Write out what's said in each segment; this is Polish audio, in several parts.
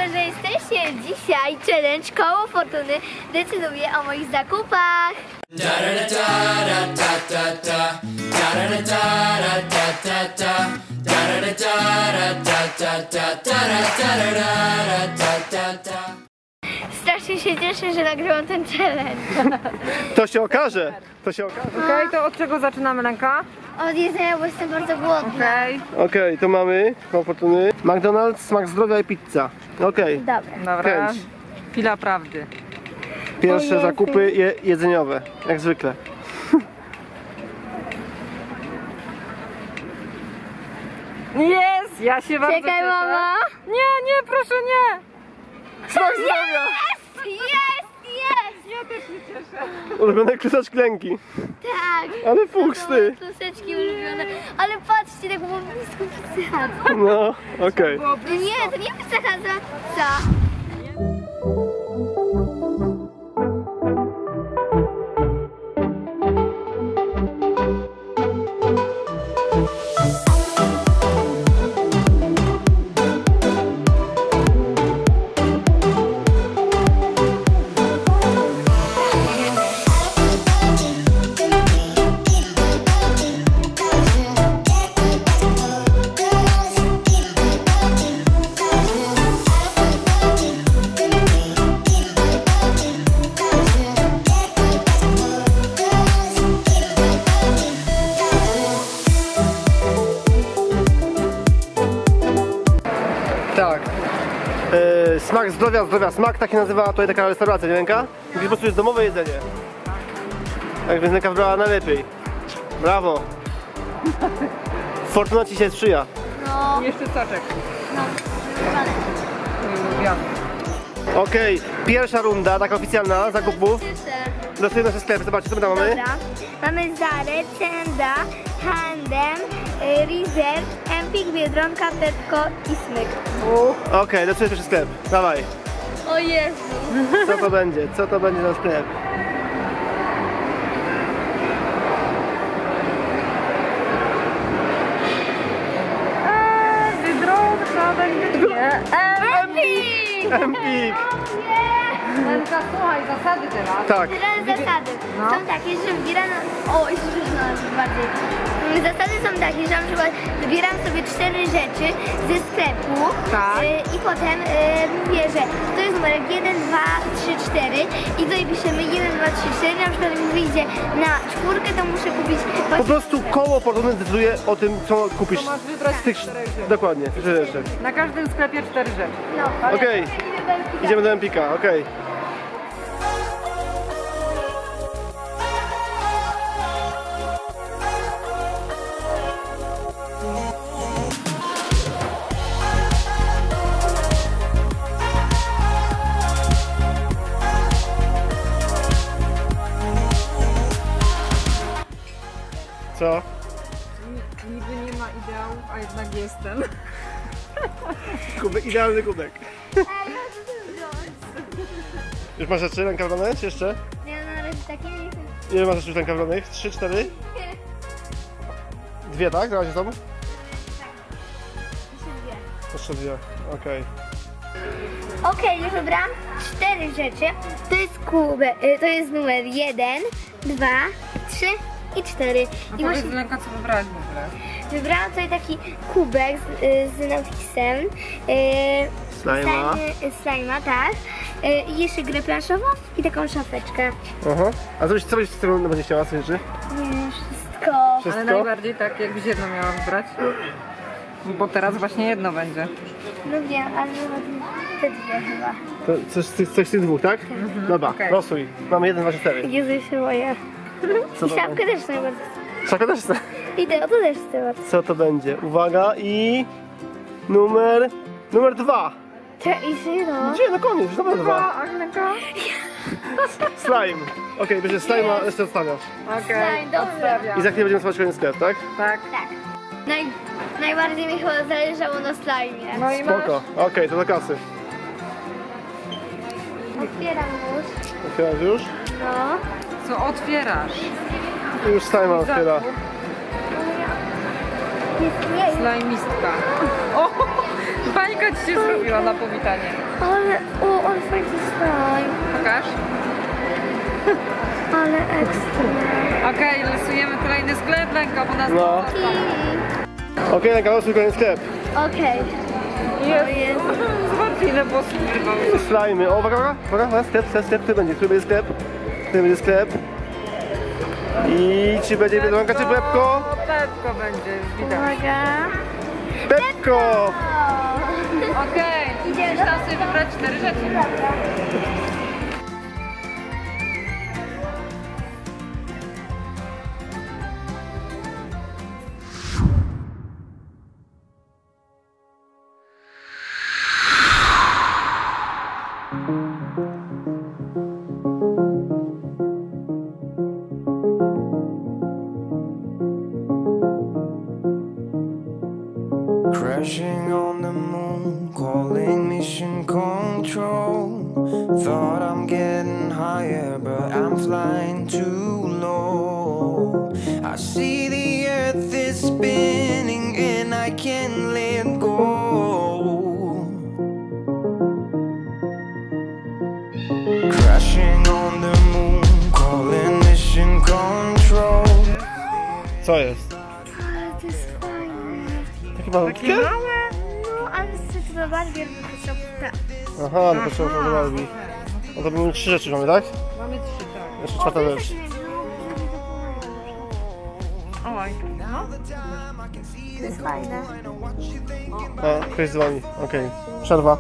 że jesteście. Dzisiaj challenge Koło Fortuny decyduje o moich zakupach. Strasznie się cieszę, że nagrywam ten challenge. To się okaże. To się okaże. Okej, to od czego zaczynamy, Lenka? Od jedzenia, bo jestem bardzo głodna. Okej, to mamy Koło Fortuny. McDonald's, smak zdrowia i pizza. Okej. Dobra. Dobra. Kręć. Chwila prawdy. Pierwsze zakupy jedzeniowe, jak zwykle. Jest! Ja się bardzo Czekaj, cieszę. mama. Nie, proszę nie! Smak zdrowia! Jest! Ja też się cieszę. Ulubione kluseczki Lenki. Tak. Ale fuks ty. Kluseczki ulubione. Ale patrzcie, tak było blisko pizza. No, okej. Nie, to nie pizza Hut, co? Tak. Smak zdrowia, smak, tak się nazywa tutaj taka restauracja, nie Lenka? Gdzie po prostu jest domowe jedzenie. Tak więc Lenka wybrała najlepiej. Brawo. Fortuna ci się sprzyja. No, Jeszcze soczek. no, wybrane. Ulubiony. Okej, pierwsza runda, taka oficjalna, zakupów. Losujemy nasze sklepy, zobaczcie, co my tam mamy. Dobra. Mamy Zarę, Cenda, Handem, Rizer, Empik, Biedronka, Petco i Smyk. Okej, losujemy pierwszy sklep. Dawaj. O Jezu. Co to będzie? Co to będzie za sklep? Biedronka będzie nie. Empik! Empik! Lenka, słuchaj, zasady teraz. Tak. Teraz zasady są takie, że wybieram... O, jeszcze bardziej. Zasady są takie, że na przykład wybieram sobie 4 rzeczy ze sklepu Tak. I potem mówię, że to jest numerek 1, 2, 3, 4 i tutaj piszemy 1, 2, 3, 4. Na przykład jak mi wyjdzie na 4, to muszę kupić Po prostu Koło Fortuny decyduje o tym, co kupisz. To masz wybrać Z tych... 4 rzeczy. Dokładnie, 4 rzeczy. Na każdym sklepie 4 rzeczy. No, Okej. Idziemy do Empika, okej. Co? Niby nie ma ideałów, a jednak jestem. Kubek, idealny kubek. Już masz rzeczy rękawronych, czy jeszcze? Ja na razie takie nie chcę. Ile masz rzeczy rękawronych? 3, 4? 2, tak? Na razie są? Jeszcze 2, okej. Okej, już wybrałam 4 rzeczy. To jest kubek, to jest numer 1, 2, 3 i 4. No I powiedz, właśnie Lenka, co wybrałaś w ogóle? wybrałam tutaj taki kubek z napisem slajma, tak. I jeszcze grę planszową i taką szafeczkę. Aha. A co byś z tego będzie chciała, co rzeczy? Nie, wszystko. Ale Wszystko? najbardziej tak, jakbyś jedno miała wybrać. Bo teraz właśnie jedno będzie. No wiem, ale te dwie chyba. To coś z tych dwóch, tak? Dobra, Okej. losuj. Mamy 1, 2, 4. Jezu, się boję. Co I to szafkę będzie? też najbardziej. Szafka też chce. I to też chcę bardzo. Co to będzie? Uwaga i... Numer 2. I syno. Gdzie? Na koniec, już numer 2. A Lenka? Slime. Okej, będzie slime, a jeszcze odstawiasz. Okej, Slime, dobra. odstawiam. I za chwilę będziemy spać kolejny sklep, tak? Tak. Tak. Najbardziej mi chyba zależało na slajmie. No i masz. Spoko. Okej, to do kasy. Otwieram już. Otwierasz już? No. Co otwierasz? Już slime otwiera. Jest jej. Slajmistka. O! Bańka Ręka ci się zrobiła na powitanie. Ale, on fajnie slime. Pokaż. Ale ekstra. Okej, losujemy kolejny sklep, Lenka, bo nas No. Okej, Lenka, losuj kolejny sklep. Okej. Jest. Zobaczcie, ile włosów wyrwały. Slajmy. O, uwaga, sklep, który będzie sklep? Który będzie sklep? I czy będzie Biedronka, czy Pepko? Pepko będzie, już widać. Uwaga. Pepko! Okej, musisz tam sobie wybrać 4 rzeczy. Crashing on the moon, calling mission control. Thought I'm getting higher, but I'm flying too low. I see the earth is spinning and I can't let go. Crashing on the moon, calling mission control. Co jest? Ale to jest fajne. Takie malutkie? No, ale z to bardziej jakby tak. Aha, no to trzeba to Barbie. No to mamy 3 rzeczy mamy, tak? Mamy 3, tak. Jeszcze 4 rzecz. Oj, no. To jest fajne. A, ktoś dzwoni. Okej. Przerwa.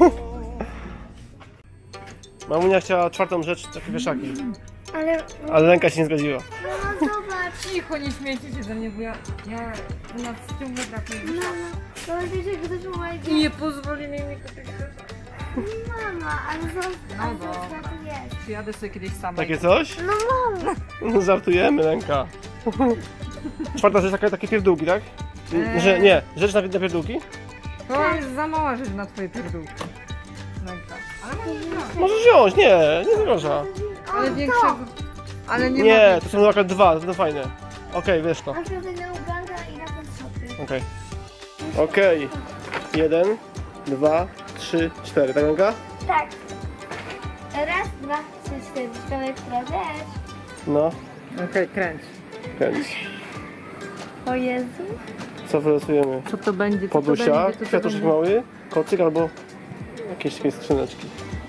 Mamunia chciała 4. rzecz, takie wieszaki. Ale Lenka się nie zgodziła. Mama, zobacz. Cicho, nie śmiejcie się ze mnie, bo ja u nas ciągle brakuje. Mama, wiesz, jak ktoś ma I nie pozwoli mi kupić. Mama, ale zobacz, No bo. co tu jest. Przyjadę sobie kiedyś sama. Takie coś? No mama. No, żartujemy, Lenka. 4. rzecz, takie pierdółki, tak? Że nie, rzecz na pierdółki? To jest za mała rzecz na twoje pierdółki. Lenka. Ale możesz wziąć. Możesz wziąć, nie zagroża. Ale większego. Ale nie, Nie, ma. to są akurat 2, to będą fajne. Okej, wiesz to. A to będzie na Uganda i na Konstopy. Okej. Okej. 1, 2, 3, 4, tak Lenka? Tak. Raz, dwa, trzy, cztery. Człowiek też. No, Okej, kręć. kręć. O Jezu. Co wylosujemy? Co to będzie? Podusia, kwiatuszek mały, kocyk albo jakieś takie skrzyneczki.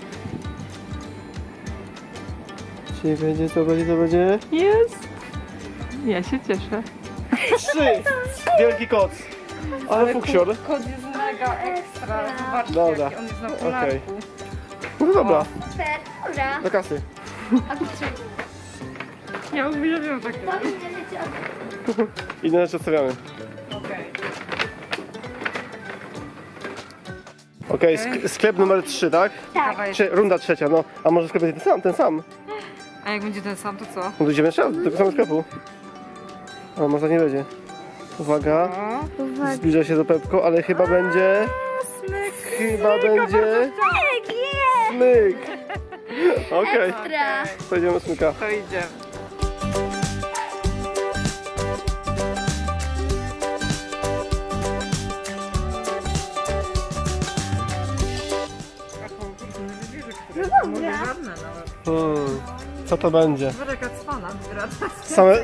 Czy będzie, co będzie? Jest. Ja się cieszę. 3! Wielki koc. Ale fuksior. Kod jest mega ekstra. Zobaczcie, Dobra. jaki on jest na polarku. Okej. No dobra, Super, dobra. do kasy. A tu trzy. Ja uwielbiam takie. To będzie życie. Inne rzeczy odstawiamy. Okej. Okej, sklep numer 3, tak? Tak. Runda 3, no. A może sklep będzie ten sam? A jak będzie ten sam, to co? No to idziemy jeszcze raz do tego samego sklepu. A może nie będzie. Uwaga, O, zbliża się do Pepko, ale chyba będzie... Chyba będzie... Tak, jest. Smyk! Okej, Ekstra. to idziemy smyka. to idziemy. No dobra. Może żadne nawet. Co to będzie? Zobacz jaka cwana wybiera. Same...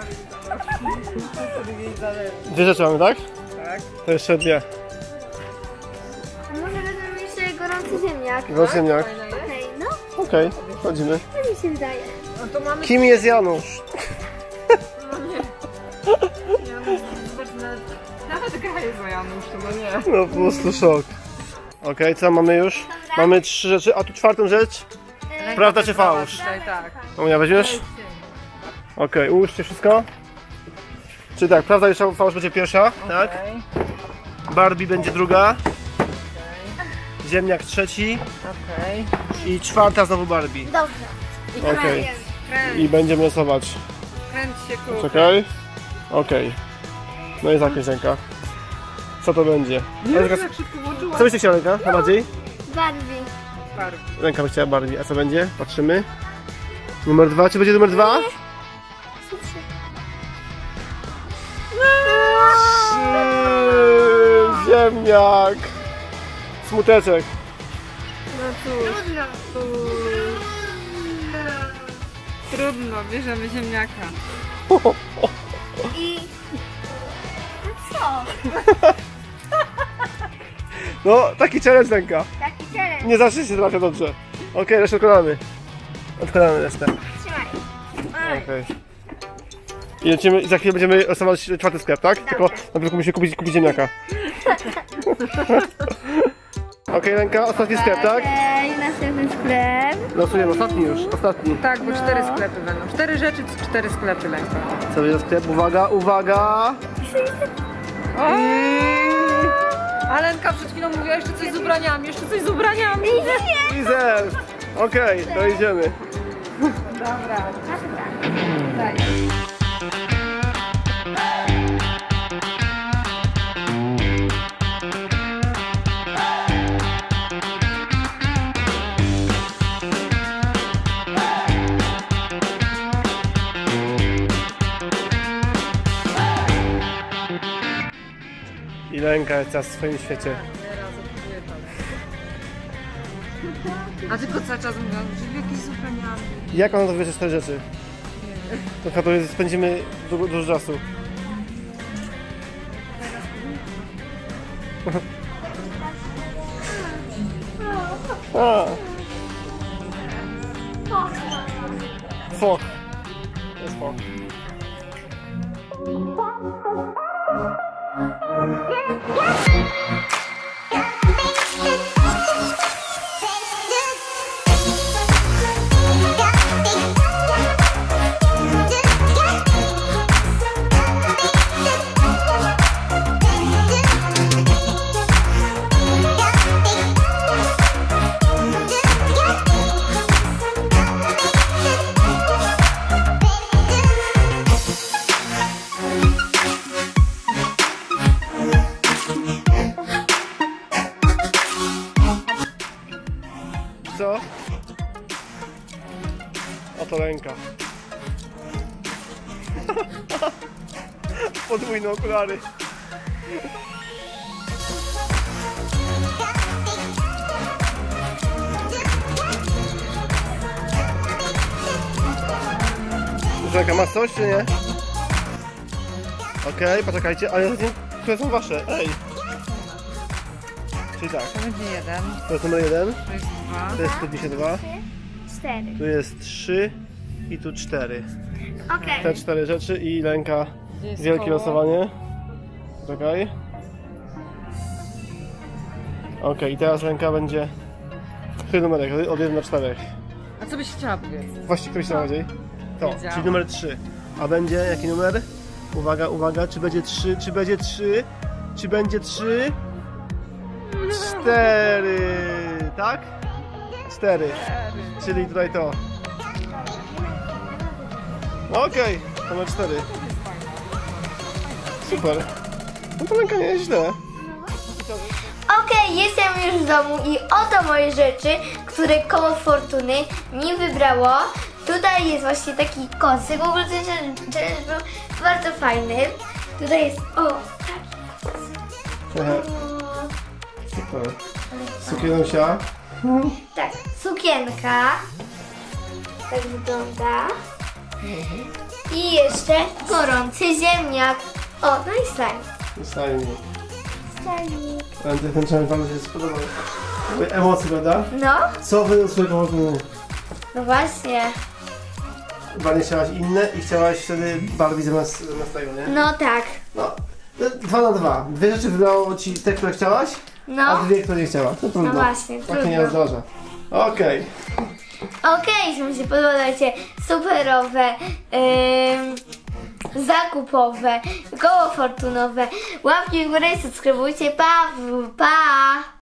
2 rzeczy mamy, tak? Tak. To jeszcze 2. A może weźmiemy jeszcze gorący ziemniak? Ziemniak. Okej, no. Okej, chodzimy. To mi się wydaje. No to mamy... Kim jest Janusz? No nie. Nie, no, zobacz, nawet gra jest o Janusz, to no nie. No po prostu szok. Okej, co mamy już? Mamy 3 rzeczy, a tu 4. rzecz. Prawda czy fałsz? Tutaj tak. Mamunia, weźmiesz? Okej, ułóżcie wszystko. Czyli tak, prawda i fałsz będzie pierwsza, tak? Okej. Barbie będzie druga. Ziemniak 3 Okej. i 4 znowu Barbie. Dobrze. Okej. Kręć, I będziemy losować. kręć się kółko. Czekaj. Okej. No i zakręć ręka. Co to będzie? Jak szybko włączyła. Co byście chciała ręka? Najbardziej? Barbie. Ręka by chciała Barbie. A co będzie? Patrzymy. Numer 2. Czy będzie numer 2? Ziemniak. Smuteczek. No cóż, Trudno. trudno, bierzemy ziemniaka. I... No co? No, taki challenge Lenka. Taki challenge. Nie zawsze się trafia dobrze. Okej, resztę odkładamy. Odkładamy resztę. Trzymaj. Oj. Okej. I lecimy, i za chwilę będziemy losować czwarty sklep, tak? Tylko najpierw musimy kupić ziemniaka. Okej, Lenka, ostatni sklep, tak? Okej, następny sklep. Losujemy, ostatni już, ostatni. Tak, bo 4 sklepy będą. 4 rzeczy, 4 sklepy Lenka. Co będzie sklep? Uwaga, uwaga! A Lenka przed chwilą mówiła jeszcze coś z ubraniami, jeszcze coś z ubraniami. Freezer! Okej, to idziemy. Dobra. Daj. I Lenka jest teraz w swoim świecie. A tylko cały czas mówią, że jakieś z ubraniami. Jak ona to wybierze 4 rzeczy? To chyba to spędzimy dużo czasu. A. Foch. To jest foch. Co? Oto Lenka. Podwójne okulary. Lenka, masz coś czy nie? Okej, poczekajcie, ale które są wasze? Ej! Czyli tak, To będzie 1, to jest numer 1, to jest 2. to jest 52, 4. tu jest 3 i tu 4. Okej. Te 4 rzeczy i Lenka, Jest wielkie koło. losowanie. Czekaj. Okej, i teraz Lenka będzie numerek od 1 do 4. A co byś chciała powiedzieć? Właściwie któryś bardziej? To, Wiedziałam. czyli numer 3. A będzie jaki numer? Uwaga, uwaga, czy będzie 3, czy będzie 3, czy będzie 3? 4, tak? 4, czyli tutaj to. Okej, numer 4. Super. No to Lenka nie jest źle. Okej, jestem już w domu i oto moje rzeczy, które koło fortuny mi wybrało. Tutaj jest właśnie taki kocyk, w ogóle ten challenge był bardzo fajny. Tutaj jest, o, taki kocyk. Super. Sukienusia. Tak, sukienka. Tak wygląda. I jeszcze gorący ziemniak. O, no i slime. Stajnie. Slime. Ten challenge bardzo się spodobał. Emocje, prawda? No, Co wy do swojego fortuny? no właśnie. Bardziej chciałaś inne i chciałaś wtedy Barbie zamiast tego, nie? No tak. No, 2 na 2. 2 rzeczy wybrało ci te, które chciałaś, a No. 2, które nie chciałaś. To trudno. No właśnie, Tak się trudno. nie zdarza. Okej. Okej, jeśli mi się podobacie superowe, zakupowe, koło fortunowe, łapki w górę i subskrybujcie. Pa!